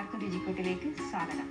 എല്ലാവർക്കും രുചിക്കൂട്ടിലേക്ക് സ്വാഗതം.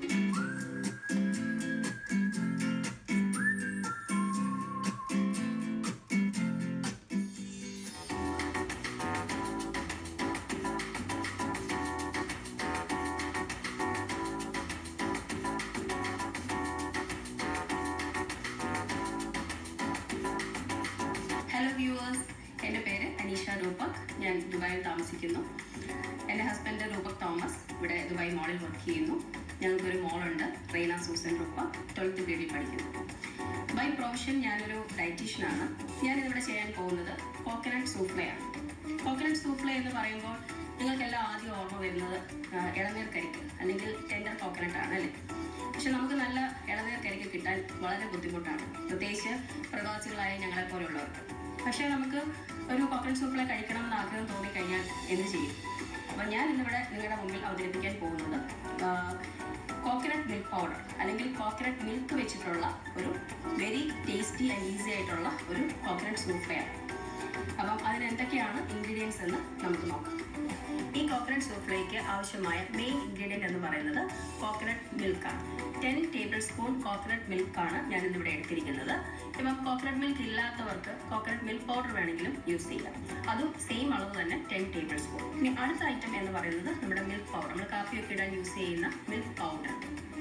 Hello viewers, എൻ്റെ പേര് അനീഷ രൂപക്. ഞാൻ ദുബായിൽ താമസിക്കുന്നു. എൻ്റെ ഹസ്ബൻഡ് രൂപക് തോമസ് ഇവിടെ ദുബായ് മോളിൽ വർക്ക് ചെയ്യുന്നു. ഞങ്ങൾക്കൊരു മോളുണ്ട്, റെയ്ന സൂസൻ രൂപക്, 12th ഗ്രേഡിൽ പഠിക്കുന്നു. ബൈ പ്രൊഫഷൻ ഞാനൊരു ഡയറ്റീഷ്യനാണ്. ഞാനിവിടെ ചെയ്യാൻ പോകുന്നത് കോക്കനട്ട് സൂഫ്ലയാണ്. കോക്കനട്ട് സൂഫ്ല എന്ന് പറയുമ്പോൾ നിങ്ങൾക്കെല്ലാം ആദ്യം ഓർമ്മ വരുന്നത് ഇളനീർ കരിക്ക് അല്ലെങ്കിൽ ടെൻഡർ കോക്കനട്ട് ആണ് അല്ലേ? പക്ഷെ നമുക്ക് നല്ല ഇളനീർ കരിക്ക് കിട്ടാൻ വളരെ ബുദ്ധിമുട്ടാണ്, പ്രത്യേകിച്ച് പ്രവാസികളായ ഞങ്ങളെപ്പോലുള്ളവർക്ക്. പക്ഷേ നമുക്ക് ഒരു കോക്കനട്ട് സൂഫ്ല കഴിക്കണമെന്ന് ആഗ്രഹം തോന്നിക്കഴിഞ്ഞാൽ എന്ത് ചെയ്യും? അപ്പം ഞാൻ ഇന്നിവിടെ നിങ്ങളുടെ മുമ്പിൽ അവതരിപ്പിക്കാൻ പോകുന്നത് കോക്കനട്ട് മിൽക്ക് പൗഡർ അല്ലെങ്കിൽ കോക്കനട്ട് മിൽക്ക് വെച്ചിട്ടുള്ള ഒരു വെരി ടേസ്റ്റി ആൻഡ് ഈസി ആയിട്ടുള്ള ഒരു കോക്കനട്ട് സൂഫ്ലയാണ്. അപ്പം അതിന് എന്തൊക്കെയാണ് ഇൻഗ്രീഡിയൻസ് എന്ന് നമുക്ക് നോക്കാം. ഈ കോക്കനട്ട് സൂഫ്ലയ്ക്ക് ആവശ്യമായ മെയിൻ ഇൻഗ്രീഡിയൻറ്റ് എന്ന് പറയുന്നത് കോക്കനട്ട് മിൽക്കാണ്. 10 ടേബിൾ സ്പൂൺ കോക്കനട്ട് മിൽക്കാണ് ഞാനിന്നിവിടെ എടുത്തിരിക്കുന്നത്. ഇപ്പം കോക്കനട്ട് മിൽക്ക് ഇല്ലാത്തവർക്ക് കോക്കനട്ട് മിൽക്ക് പൗഡർ വേണമെങ്കിലും യൂസ് ചെയ്യാം. അതും സെയിം അളവ് തന്നെ 10 ടേബിൾ സ്പൂൺ. ഇനി അടുത്ത ഐറ്റം എന്ന് പറയുന്നത് നമ്മുടെ മിൽക്ക് പൗഡർ, നമ്മൾ കാപ്പിയൊക്കെ ഇടാൻ യൂസ് ചെയ്യുന്ന മിൽക്ക് പൗഡർ.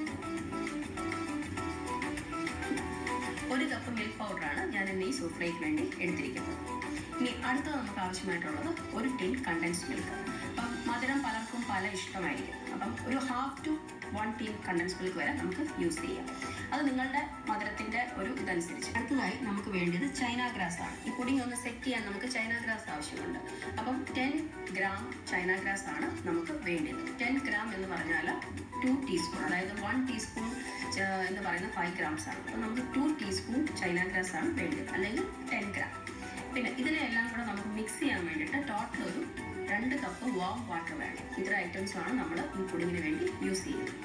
1 കപ്പ് മിൽക്ക് പൗഡറാണ് ഞാൻ ഇന്ന് ഈ സൂഫ്ലയ്ക്ക് വേണ്ടി എടുത്തിരിക്കുന്നത്. ഇനി അടുത്തത് നമുക്ക് ആവശ്യമായിട്ടുള്ളത് 1 ടിൻ കണ്ടൻസ്ഡ് മിൽക്ക്. അപ്പം മധുരം പലർക്കും പല ഇഷ്ടമായിരിക്കും. അപ്പം ഒരു 1/2 to 1 ടീൻ കണ്ടൻസ്ഡ് മിൽക്ക് വരെ നമുക്ക് യൂസ് ചെയ്യാം. അത് നിങ്ങളുടെ മധുരത്തിൻ്റെ ഒരു ഇതനുസരിച്ച്. അടുത്തതായി നമുക്ക് വേണ്ടത് ചൈന ഗ്രാസ് ആണ്. ഈ പുഡിംഗ് ഒന്ന് സെറ്റ് ചെയ്യാൻ നമുക്ക് ചൈന ഗ്രാസ് ആവശ്യമുണ്ട്. അപ്പം 10 ഗ്രാം ചൈന ഗ്രാസ് ആണ് നമുക്ക് വേണ്ടത്. 10 ഗ്രാം എന്ന് പറഞ്ഞാൽ 2 ടീസ്പൂൺ, അതായത് 1 ടീസ്പൂൺ എന്ന് പറയുന്നത് 5 ഗ്രാംസ് ആണ്. അപ്പം നമുക്ക് 2 ടീസ്പൂൺ ചൈന ഗ്രാസ് ആണ് വേണ്ടത്, അല്ലെങ്കിൽ 10 ഗ്രാം. പിന്നെ ഇതിനെല്ലാം കൂടെ നമുക്ക് മിക്സ് ചെയ്യാൻ വേണ്ടിയിട്ട് ടോട്ടൽ ഒരു 2 കപ്പ് വാം വാട്ടർ വേണം. ഇത്ര ഐറ്റംസാണ് നമ്മൾ ഈ പുഡിങ്ങിന് വേണ്ടി യൂസ് ചെയ്യുന്നത്.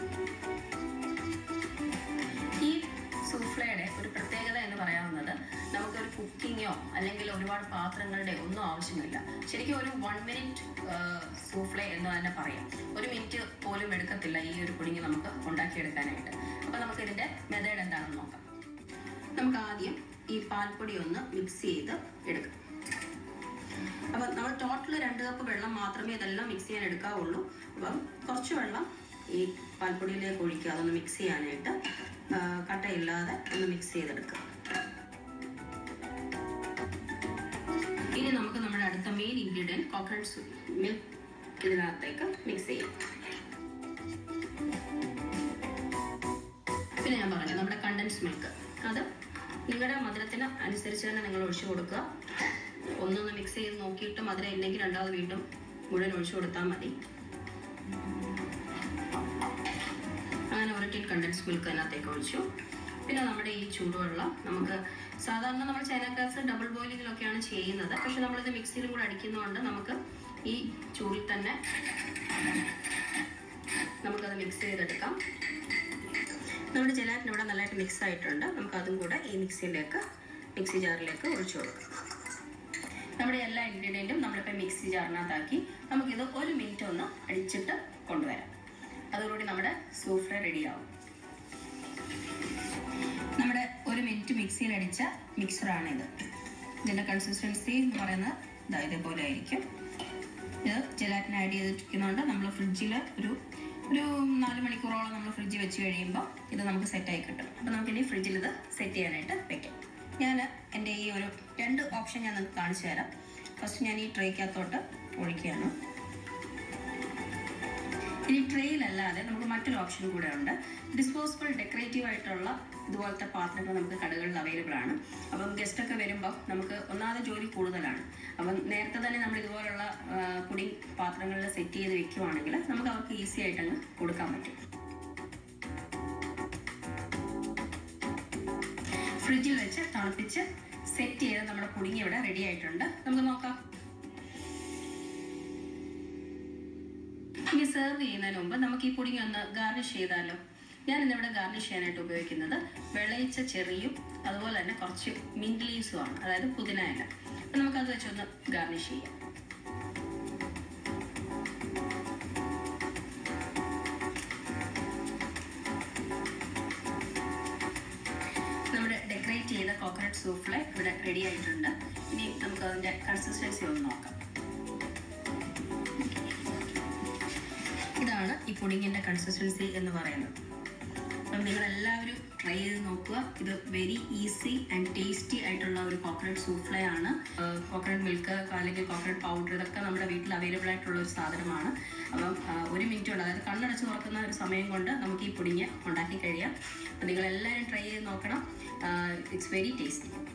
ഈ സൂഫ്ലയുടെ ഒരു പ്രത്യേകത എന്ന് പറയാവുന്നത് നമുക്കൊരു കുക്കിങ്ങോ അല്ലെങ്കിൽ ഒരുപാട് പാത്രങ്ങളുടെ ഒന്നും ആവശ്യമില്ല. ശരിക്കും ഒരു 1 മിനിറ്റ് സൂഫ്ല എന്ന് തന്നെ പറയാം. 1 മിനിറ്റ് പോലും എടുക്കത്തില്ല ഈ ഒരു പുഡിങ് നമുക്ക് ഉണ്ടാക്കിയെടുക്കാനായിട്ട്. അപ്പോൾ നമുക്ക് ഇതിൻ്റെ മെത്തേഡ് എന്താണെന്ന് നോക്കാം. നമുക്ക് ആദ്യം ഈ പാൽപ്പൊടി ഒന്ന് മിക്സ് ചെയ്ത് എടുക്കാം. അപ്പം നമ്മൾ ടോട്ടൽ 2 കപ്പ് വെള്ളം മാത്രമേ ഇതെല്ലാം മിക്സ് ചെയ്യാൻ എടുക്കാവുള്ളൂ. അപ്പം കുറച്ച് വെള്ളം ഈ പാൽപ്പൊടിയിലേക്ക് ഒഴിക്കുക, അതൊന്ന് മിക്സ് ചെയ്യാനായിട്ട്. കട്ടയില്ലാതെ ഒന്ന് മിക്സ് ചെയ്തെടുക്കുക. ഇനി നമുക്ക് നമ്മുടെ അടുത്ത മെയിൻ ഇൻഗ്രീഡിയൻറ്റ് കോക്കനട്ട് മിൽക്ക് ഇതിനകത്തേക്ക് മിക്സ് ചെയ്യാം. പിന്നെ ഞാൻ പറഞ്ഞു നമ്മുടെ കണ്ടൻസ് മിൽക്ക്, അത് നിങ്ങളുടെ മധുരത്തിന് അനുസരിച്ച് തന്നെ നിങ്ങൾ ഒഴിച്ചു കൊടുക്കുക. ഒന്നൊന്ന് മിക്സ് ചെയ്ത് നോക്കിയിട്ട് മധുരം ഇല്ലെങ്കിൽ രണ്ടാമത് വീണ്ടും മുഴുവൻ ഒഴിച്ചു കൊടുത്താൽ മതി. അങ്ങനെ 1 ടീൻ കണ്ടൻസ് മിൽക്ക് അതിനകത്തേക്ക് ഒഴിച്ചു. പിന്നെ നമ്മുടെ ഈ ചൂടുവെള്ളം, നമുക്ക് സാധാരണ നമ്മൾ ചൈന ഗ്രാസ് ഡബിൾ ബോയിലിങ്ങിലൊക്കെയാണ് ചെയ്യുന്നത്. പക്ഷെ നമ്മളിത് മിക്സിയിലും കൂടെ അടിക്കുന്നതുകൊണ്ട് നമുക്ക് ഈ ചൂടിൽ തന്നെ നമുക്കത് മിക്സ് ചെയ്തെടുക്കാം. നമ്മുടെ ജലാറ്റിൻ ഇവിടെ നല്ലതായിട്ട് മിക്സ് ആയിട്ടുണ്ട്. നമുക്കതും കൂടെ ഈ മിക്സി ജാറിലേക്ക് ഒഴിച്ചു കൊടുക്കാം. നമ്മുടെ എല്ലാ ഇൻഗ്രീഡിയൻറ്റും നമ്മളിപ്പോൾ മിക്സി ജാറിനകത്താക്കി നമുക്കിത് 1 മിനിറ്റ് ഒന്ന് അടിച്ചിട്ട് കൊണ്ടുവരാം. അതോടുകൂടി നമ്മുടെ സൂഫ്ല റെഡിയാവും. നമ്മുടെ 1 മിനിറ്റ് മിക്സിയിൽ അടിച്ച മിക്സറാണിത്. ഇതിൻ്റെ കൺസിസ്റ്റൻസി എന്ന് പറയുന്നത് ഇതേപോലെ ആയിരിക്കും. ഇത് ജലാറ്റിൻ ആഡ് ചെയ്തിരിക്കുന്നതുകൊണ്ട് നമ്മൾ ഫ്രിഡ്ജിൽ ഒരു 4 മണിക്കൂറോളം നമ്മൾ ഫ്രിഡ്ജിൽ വെച്ച് കഴിയുമ്പോൾ ഇത് നമുക്ക് സെറ്റായി കിട്ടും. അപ്പോൾ നമുക്കിനി ഫ്രിഡ്ജിൽ ഇത് സെറ്റ് ചെയ്യാനായിട്ട് വെക്കാം. ഞാൻ എൻ്റെ ഈ ഒരു 2 ഓപ്ഷൻ ഞാൻ നിങ്ങൾക്ക് കാണിച്ചു തരാം. ഫസ്റ്റ് ഞാൻ ഈ ട്രേക്കകത്തോട്ട് ഒഴിക്കുകയാണ്. ഇനി ട്രേയിലല്ലാതെ നമുക്ക് മറ്റൊരു ഓപ്ഷൻ കൂടെ ഉണ്ട്. ഡിസ്പോസിബിൾ ഡെക്കറേറ്റീവ് ആയിട്ടുള്ള ഇതുപോലത്തെ പാത്രങ്ങൾ നമുക്ക് കടകളിൽ അവൈലബിൾ ആണ്. അപ്പം ഗസ്റ്റൊക്കെ വരുമ്പോൾ നമുക്ക് ഒന്നാമത് ജോലി കൂടുതലാണ്. അപ്പം നേരത്തെ തന്നെ നമ്മൾ ഇതുപോലുള്ള പുഡിംഗ് പാത്രങ്ങളിൽ സെറ്റ് ചെയ്ത് വെക്കുവാണെങ്കിൽ നമുക്ക് അവർക്ക് ഈസി ആയിട്ടങ്ങ് കൊടുക്കാൻ പറ്റും. ഫ്രിഡ്ജിൽ വെച്ച് തണുപ്പിച്ച് സെറ്റ് ചെയ്ത് നമ്മുടെ പുഡിംഗ് ഇവിടെ റെഡി ആയിട്ടുണ്ട്. നമുക്ക് നോക്കാം. ഇനി സെർവ് ചെയ്യുന്നതിന് മുമ്പ് നമുക്ക് ഈ പുഡിംഗ് ഒന്ന് ഗാർണിഷ് ചെയ്താലോ. ഞാൻ ഇന്നിവിടെ ഗാർണിഷ് ചെയ്യാനായിട്ട് ഉപയോഗിക്കുന്നത് വെളയിച്ച ചെറിയും അതുപോലെ തന്നെ കുറച്ച് മിന്റ് ലീവ്സും ആണ്, അതായത് പുതിന ഇല. അപ്പം നമുക്കത് വെച്ചൊന്ന് ഗാർണിഷ് ചെയ്യാം. കോക്കനട്ട് സൂഫ്ലെ ഇവിടെ റെഡി ആയിട്ടുണ്ട്. ഇനി നമുക്ക് അതിൻ്റെ കൺസിസ്റ്റൻസി ഒന്ന് നോക്കാം. ഇതാണ് ഈ പുഡിങ്ങിൻ്റെ കൺസിസ്റ്റൻസി എന്ന് പറയുന്നത്. അപ്പം നിങ്ങളെല്ലാവരും ട്രൈ ചെയ്ത് നോക്കുക. ഇത് വെരി ഈസി ആൻഡ് ടേസ്റ്റി ആയിട്ടുള്ള ഒരു കോക്കനട്ട് സൂഫ്ലെ ആണ്. കോക്കനട്ട് മിൽക്ക് അല്ലെങ്കിൽ കോക്കനട്ട് പൗഡർ ഇതൊക്കെ നമ്മുടെ വീട്ടിൽ അവൈലബിൾ ആയിട്ടുള്ള ഒരു സാധനമാണ്. അപ്പം 1 മിനിറ്റ് കൊണ്ട്, അതായത് കണ്ണടച്ച് തുറക്കുന്ന ഒരു സമയം കൊണ്ട് നമുക്ക് ഈ പുഡിങ് ഉണ്ടാക്കി കഴിയാം. അപ്പം നിങ്ങളെല്ലാവരും ട്രൈ ചെയ്ത് നോക്കണം. It's very tasty.